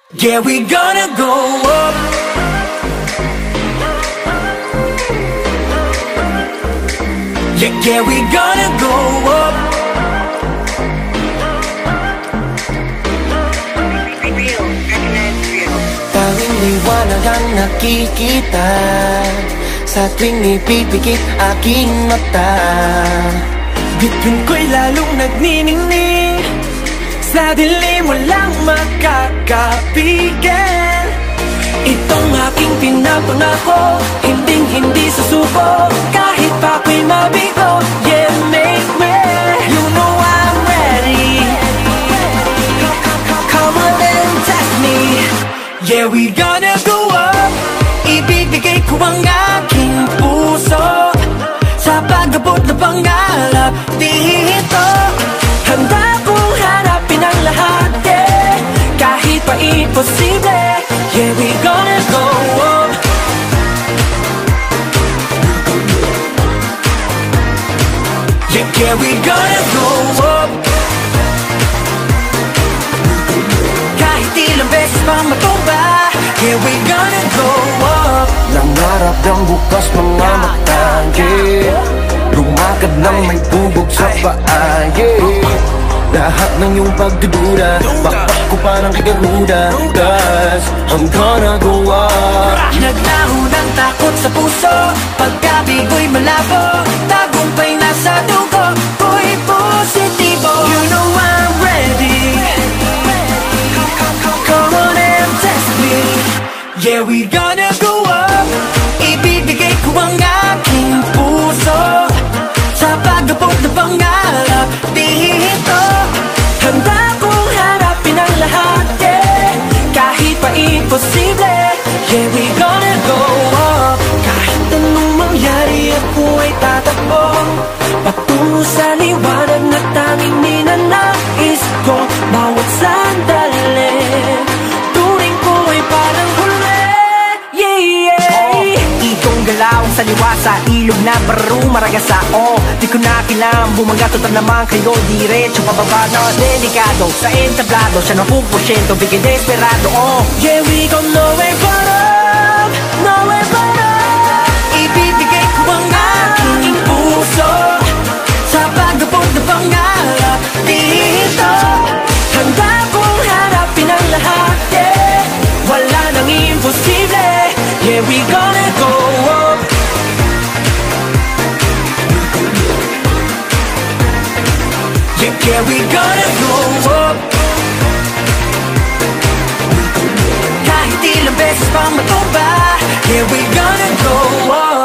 Yeah, we gonna go up. Yeah, we gonna go up. Tanging liwanag ang nakikita sa tuwing ipipikit aking mata. Bituin ko'y lalong nagniningning, sa dilim walang makakapigil. Itong aking pinapangako, hinding-hindi susuko, kahit pa ako'y mabigo. Yeah, make me, you know I'm ready. Come on and test me. Yeah, we gonna go up. Ibibigay ko ang aking puso sa pag-abot na pangarap dito. Handa kong harapin ang lahat, yeah, kahit pa imposible. Yeah, we gonna go up. Yeah, we gonna go up. Kahit ilang beses pa matumba, yeah, we gonna go up. Nangarap ng bukas mga mata, yeah, lumakad ng may tubog sa paa, yeah. Lahat ng iyong pagdududa, bakbak ko parang kigaruda, 'cause I'm gonna go up. Naglaho ng takot sa puso, pagkabigo'y malabo, tagumpay nasa dugo, ko'y positibo. You know I'm ready. Come on and test me. Yeah, we gonna go up. Ibibigay ko ang aking puso sa pag-abot na pangarap dito. Handa kong harapin ang lahat, yeah, kahit pa imposible. Yeah, we gonna go up. Kahit anong mangyari, ako ay tatakbo patungo sa liwanag na tanging ninanais ko. Bawat sandali, turing ko ay parang huli. Yeah, yeah. Ikong galaw sa liwa sa ilog na baro maragasa. Di ko na kailangan bumangga, total naman kayo diretso pababa na delikado. Sa entablado, siya ng 1%, bigay desperado. Yeah, we gon' nowhere but up, nowhere but up. Ibibigay ko ang aking puso sa pag-abot na pangarap dito. Handa kong harapin ang lahat, yeah, wala nang imposible. Yeah, we gonna go up. Yeah, we gonna go up. Kahit ilang beses pang matumba, yeah, we gonna go up.